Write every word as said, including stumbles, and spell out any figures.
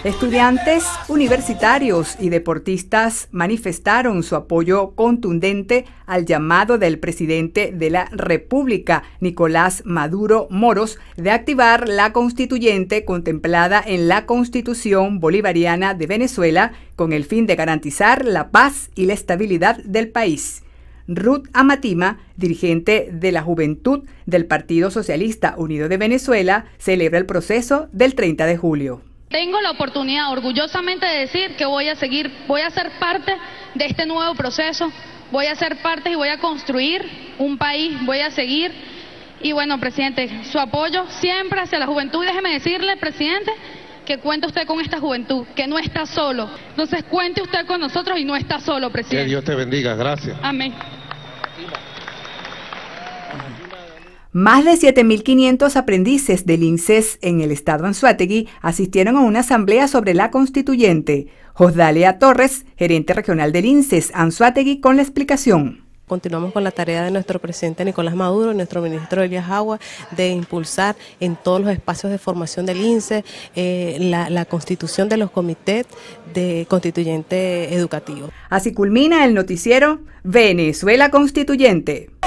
Estudiantes universitarios y deportistas manifestaron su apoyo contundente al llamado del presidente de la República, Nicolás Maduro Moros, de activar la constituyente contemplada en la Constitución Bolivariana de Venezuela con el fin de garantizar la paz y la estabilidad del país. Ruth Amatima, dirigente de la Juventud del Partido Socialista Unido de Venezuela, celebra el proceso del treinta de julio. Tengo la oportunidad orgullosamente de decir que voy a seguir, voy a ser parte de este nuevo proceso, voy a ser parte y voy a construir un país, voy a seguir. Y bueno, presidente, su apoyo siempre hacia la juventud. Déjeme decirle, presidente, que cuente usted con esta juventud, que no está solo. Entonces cuente usted con nosotros y no está solo, presidente. Que Dios te bendiga, gracias. Amén. Más de siete mil quinientos aprendices del INSES en el estado Anzoátegui asistieron a una asamblea sobre la constituyente. Josdalia Torres, gerente regional del INSES Anzoátegui, con la explicación. Continuamos con la tarea de nuestro presidente Nicolás Maduro, nuestro ministro Elías Agua, de impulsar en todos los espacios de formación del INSES eh, la, la constitución de los comités de constituyente educativo. Así culmina el noticiero Venezuela Constituyente.